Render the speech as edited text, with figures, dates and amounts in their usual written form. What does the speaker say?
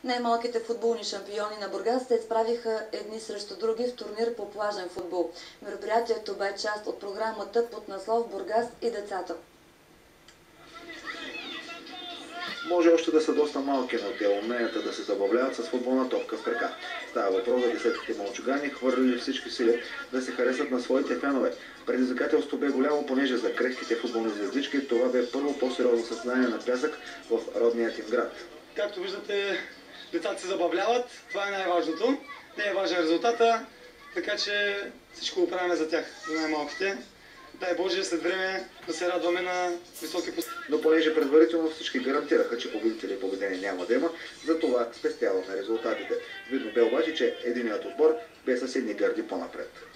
Най-малките футболни шампиони на Бургас се изправиха едни срещу други в турнир по плажен футбол. Мероприятието бе част от програмата под наслов Бургас и децата. Може още да са доста малки, но те умеят да се забавляват с футболна топка в крака. Става въпрос за десетките малчугани, хвърлили всички сили да се харесат на своите фенове. Предизвикателството бе голямо, понеже за крехките футболни звездички това бе първо по-сериозно състезание на пясък в родният им град. Както виждате, децата се забавляват, това е най-важното. Не е важен резултата, така че всичко го правим за тях, за най-малките. Дай Боже, след време да се радваме на високи постижения. Но понеже предварително всички гарантираха, че победители и победени няма да има, затова спестяваме резултатите. Видно бе обаче, че единият отбор бе със едни гърди по-напред.